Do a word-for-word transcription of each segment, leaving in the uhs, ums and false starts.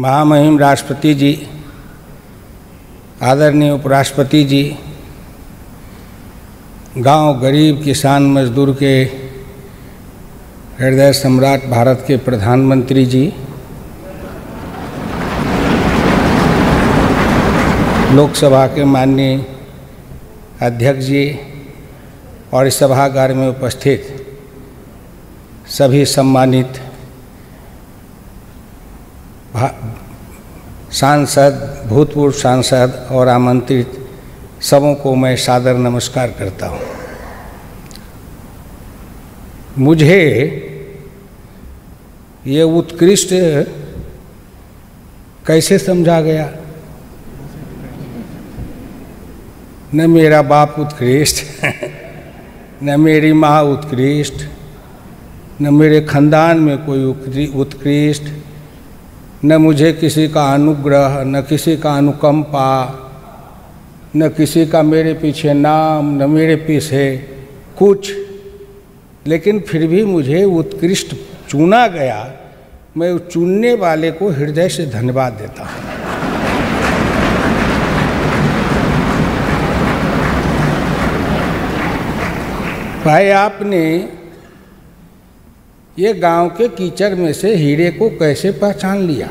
महामहिम राष्ट्रपति जी, आदरणीय उपराष्ट्रपति जी, गांव गरीब किसान मजदूर के हृदय सम्राट भारत के प्रधानमंत्री जी, लोकसभा के माननीय अध्यक्ष जी और इस सभागार में उपस्थित सभी सम्मानित सांसद, भूतपूर्व सांसद और आमंत्रित सबों को मैं सादर नमस्कार करता हूँ। मुझे ये उत्कृष्ट कैसे समझा गया? न मेरा बाप उत्कृष्ट, न मेरी माँ उत्कृष्ट, न मेरे खानदान में कोई उत्कृष्ट, न मुझे किसी का अनुग्रह, न किसी का अनुकंपा, न किसी का मेरे पीछे नाम, न मेरे पीछे कुछ, लेकिन फिर भी मुझे उत्कृष्ट चुना गया। मैं उस चुनने वाले को हृदय से धन्यवाद देता हूँ। भाई, आपने ये गांव के कीचड़ में से हीरे को कैसे पहचान लिया?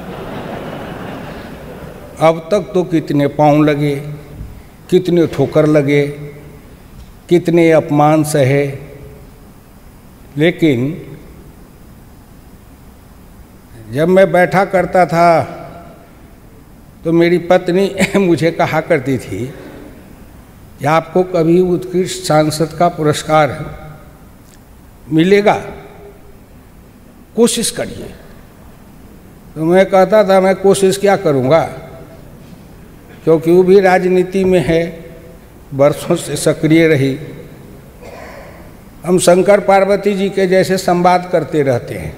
अब तक तो कितने पाँव लगे, कितने ठोकर लगे, कितने अपमान सहे, लेकिन जब मैं बैठा करता था तो मेरी पत्नी मुझे कहा करती थी कि आपको कभी उत्कृष्ट सांसद का पुरस्कार मिलेगा, कोशिश करिए। तो मैं कहता था मैं कोशिश क्या करूँगा, क्योंकि वो भी राजनीति में है, वर्षों से सक्रिय रही। हम शंकर पार्वती जी के जैसे संवाद करते रहते हैं।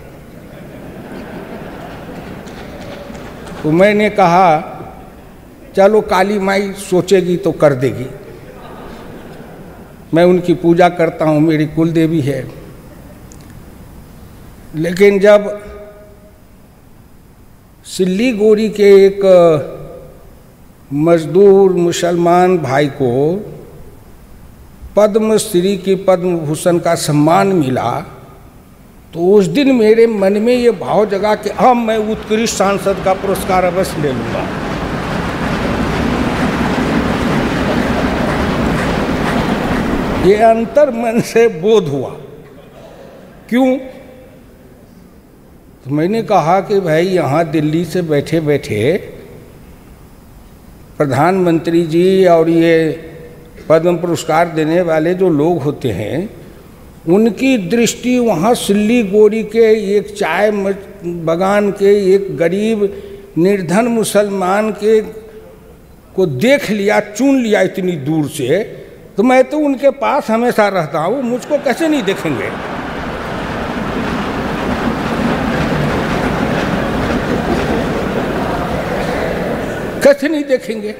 तो मैंने कहा चलो काली माई सोचेगी तो कर देगी। मैं उनकी पूजा करता हूँ, मेरी कुल देवी है। लेकिन जब सिल्लीगुड़ी के एक मजदूर मुसलमान भाई को पद्मश्री की पद्म भूषण का सम्मान मिला, तो उस दिन मेरे मन में ये भाव जगा कि अब मैं उत्कृष्ट सांसद का पुरस्कार अवश्य ले लूँगा। ये अंतर मन से बोध हुआ। क्यों? तो मैंने कहा कि भाई, यहाँ दिल्ली से बैठे बैठे प्रधानमंत्री जी और ये पद्म पुरस्कार देने वाले जो लोग होते हैं, उनकी दृष्टि वहाँ सिल्लीगुड़ी के एक चाय बागान के एक गरीब निर्धन मुसलमान के को देख लिया, चुन लिया इतनी दूर से। तो मैं तो उनके पास हमेशा रहता हूँ, मुझको कैसे नहीं देखेंगे? कैसे नहीं देखेंगे?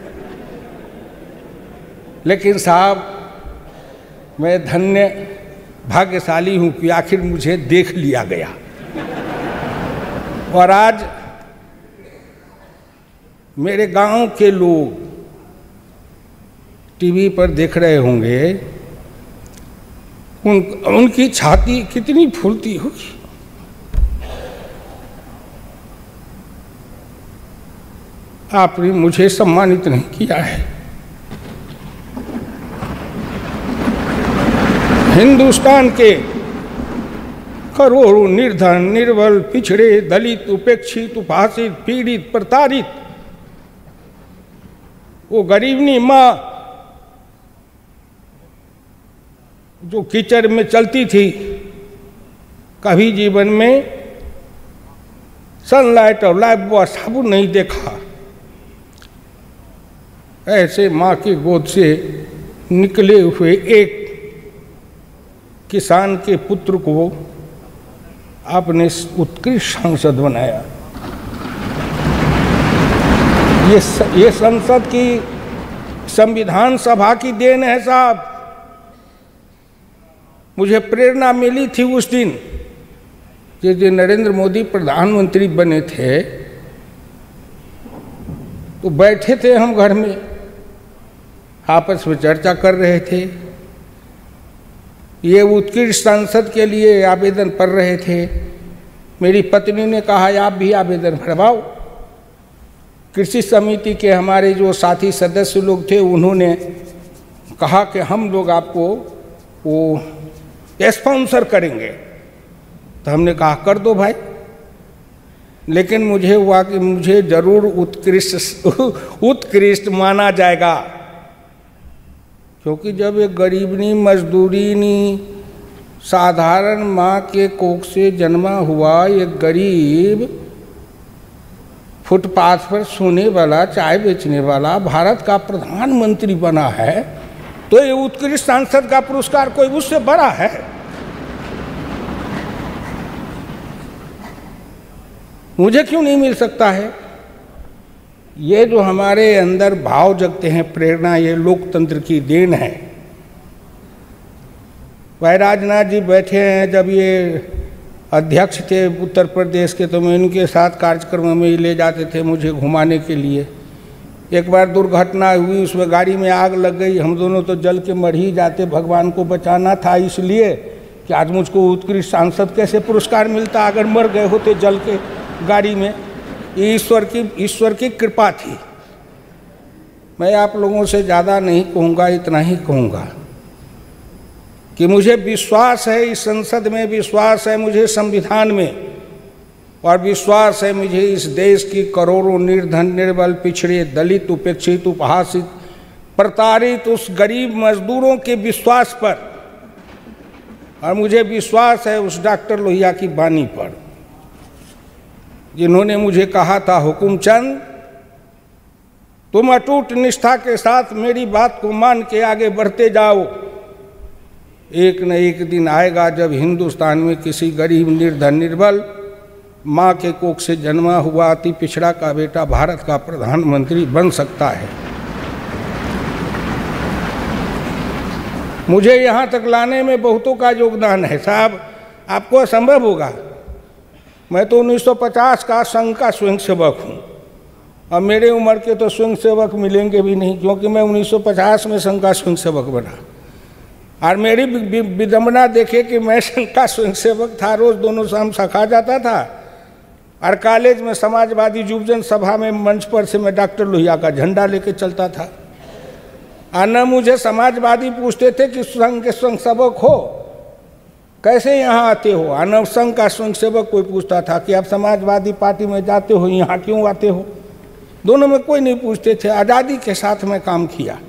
लेकिन साहब, मैं धन्य भाग्यशाली हूँ कि आखिर मुझे देख लिया गया। और आज मेरे गांव के लोग टीवी पर देख रहे होंगे, उन उनकी छाती कितनी फूलती होगी। आपने मुझे सम्मानित नहीं किया है। हिंदुस्तान के करोड़ों निर्धन, निर्बल, पिछड़े, दलित, उपेक्षित, उपहासित, पीड़ित, प्रताड़ित, वो गरीबनी माँ जो कीचड़ में चलती थी, कभी जीवन में सनलाइट और लाइफ बॉय साबुन नहीं देखा, ऐसे माँ की गोद से निकले हुए एक किसान के पुत्र को आपने उत्कृष्ट सांसद बनाया। ये ये संसद की, संविधान सभा की देन है साहब। मुझे प्रेरणा मिली थी उस दिन जिस दिन नरेंद्र मोदी प्रधानमंत्री बने थे, तो बैठे थे हम घर में, आपस में चर्चा कर रहे थे। ये उत्कृष्ट सांसद के लिए आवेदन कर रहे थे। मेरी पत्नी ने कहा आप भी आवेदन भरवाओ। कृषि समिति के हमारे जो साथी सदस्य लोग थे उन्होंने कहा कि हम लोग आपको वो स्पॉन्सर करेंगे। तो हमने कहा कर दो भाई, लेकिन मुझे हुआ कि मुझे जरूर उत्कृष्ट उत्कृष्ट माना जाएगा, क्योंकि जब एक गरीबनी मजदूरीनी साधारण माँ के कोख से जन्मा हुआ एक गरीब फुटपाथ पर सोने वाला, चाय बेचने वाला भारत का प्रधानमंत्री बना है, तो ये उत्कृष्ट सांसद का पुरस्कार कोई उससे बड़ा है? मुझे क्यों नहीं मिल सकता है? ये जो हमारे अंदर भाव जगते हैं, प्रेरणा, ये लोकतंत्र की देन है। भाई राजनाथ जी बैठे हैं, जब ये अध्यक्ष थे उत्तर प्रदेश के, तो मैं इनके साथ कार्यक्रम में ले जाते थे मुझे घुमाने के लिए। एक बार दुर्घटना हुई, उसमें गाड़ी में आग लग गई, हम दोनों तो जल के मर ही जाते। भगवान को बचाना था, इसलिए कि आज मुझको उत्कृष्ट सांसद कैसे पुरस्कार मिलता अगर मर गए होते जल के गाड़ी में। ईश्वर की ईश्वर की कृपा थी। मैं आप लोगों से ज़्यादा नहीं कहूँगा, इतना ही कहूँगा कि मुझे विश्वास है, इस संसद में विश्वास है, मुझे संविधान में, और विश्वास है मुझे इस देश की करोड़ों निर्धन, निर्बल, पिछड़े, दलित, उपेक्षित, उपहासित, प्रताड़ित उस गरीब मजदूरों के विश्वास पर, और मुझे विश्वास है उस डॉक्टर लोहिया की बानी पर, जिन्होंने मुझे कहा था हुकुमचंद तुम अटूट निष्ठा के साथ मेरी बात को मान के आगे बढ़ते जाओ। एक न एक दिन आएगा जब हिंदुस्तान में किसी गरीब, निर्धन, निर्बल माँ के कोख से जन्मा हुआ अति पिछड़ा का बेटा भारत का प्रधानमंत्री बन सकता है। मुझे यहाँ तक लाने में बहुतों का योगदान है साहब, आपको असंभव होगा। मैं तो उन्नीस सौ पचास का संघ का स्वयंसेवक हूँ, और मेरे उम्र के तो स्वयंसेवक मिलेंगे भी नहीं, क्योंकि मैं उन्नीस सौ पचास में संघ का स्वयंसेवक बना। और मेरी विडंबना देखे कि मैं संघ का स्वयंसेवक था, रोज दोनों शाम सखा जाता था, और कॉलेज में समाजवादी युवजन सभा में मंच पर से मैं डॉक्टर लोहिया का झंडा लेके चलता था। और न मुझे समाजवादी पूछते थे कि संघ के स्वयंसेवक हो, कैसे यहाँ आते हो। और न संघ का स्वयंसेवक कोई पूछता था कि आप समाजवादी पार्टी में जाते हो, यहाँ क्यों आते हो। दोनों में कोई नहीं पूछते थे। आज़ादी के साथ मैं काम किया।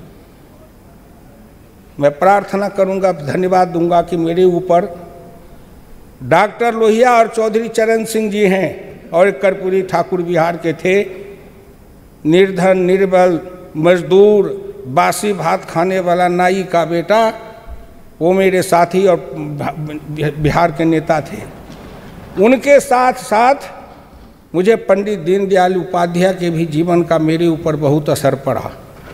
मैं प्रार्थना करूंगा, धन्यवाद दूंगा कि मेरे ऊपर डॉक्टर लोहिया और चौधरी चरण सिंह जी हैं, और एक कर्पूरी ठाकुर बिहार के थे, निर्धन, निर्बल, मजदूर, बासी भात खाने वाला नाई का बेटा, वो मेरे साथी और बिहार के नेता थे। उनके साथ साथ मुझे पंडित दीनदयाल उपाध्याय के भी जीवन का मेरे ऊपर बहुत असर पड़ा।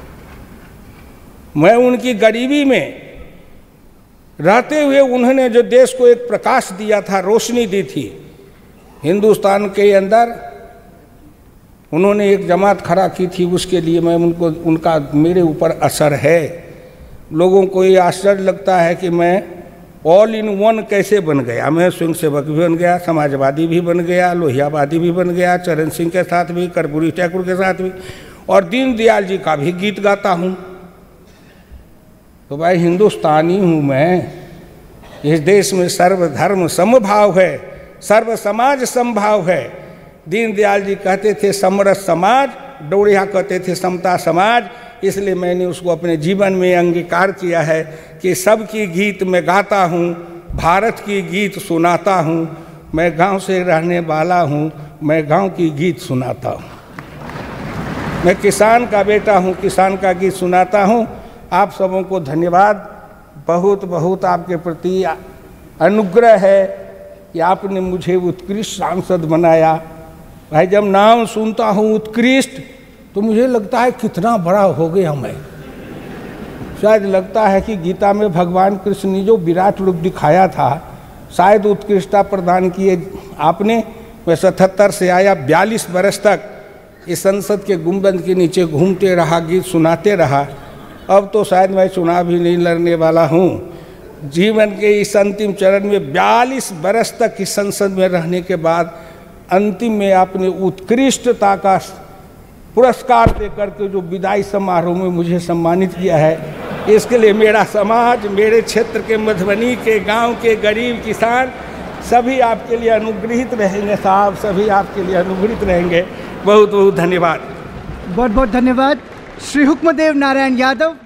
मैं उनकी गरीबी में रहते हुए उन्होंने जो देश को एक प्रकाश दिया था, रोशनी दी थी हिंदुस्तान के अंदर, उन्होंने एक जमात खड़ा की थी, उसके लिए मैं उनको उनका मेरे ऊपर असर है। लोगों को ये आश्चर्य लगता है कि मैं ऑल इन वन कैसे बन गया। मैं स्वयंसेवक भी बन गया, समाजवादी भी बन गया, लोहियावादी भी बन गया, चरण सिंह के साथ भी, कर्पूरी ठाकुर के साथ भी, और दीनदयाल जी का भी गीत गाता हूँ। तो भाई हिंदुस्तानी हूँ मैं। इस देश में सर्वधर्म समभाव है, सर्व समाज समभाव है। दीनदयाल जी कहते थे समरस समाज, डोरिया कहते थे समता समाज। इसलिए मैंने उसको अपने जीवन में अंगीकार किया है कि सबकी गीत मैं गाता हूँ, भारत की गीत सुनाता हूँ। मैं गांव से रहने वाला हूँ, मैं गांव की गीत सुनाता हूँ। मैं किसान का बेटा हूँ, किसान का गीत सुनाता हूँ। आप सबों को धन्यवाद, बहुत बहुत आपके प्रति अनुग्रह है कि आपने मुझे उत्कृष्ट सांसद बनाया। भाई जब नाम सुनता हूँ उत्कृष्ट, तो मुझे लगता है कितना बड़ा हो गया मैं। शायद लगता है कि गीता में भगवान कृष्ण ने जो विराट रूप दिखाया था, शायद उत्कृष्टता प्रदान किए आपने। मैं सतहत्तर से आया, बयालीस बरस तक इस संसद के गुंबद के नीचे घूमते रहा, गीत सुनाते रहा। अब तो शायद मैं चुनाव भी नहीं लड़ने वाला हूँ। जीवन के इस अंतिम चरण में बयालीस बरस तक इस संसद में रहने के बाद अंतिम में अपने उत्कृष्टता का पुरस्कार देकर के जो विदाई समारोह में मुझे सम्मानित किया है, इसके लिए मेरा समाज, मेरे क्षेत्र के मधुबनी के गांव के गरीब किसान सभी आपके लिए अनुग्रहित रहेंगे साहब, सभी आपके लिए अनुग्रहित रहेंगे। बहुत बहुत धन्यवाद। बहुत बहुत धन्यवाद श्री हुक्मदेव नारायण यादव।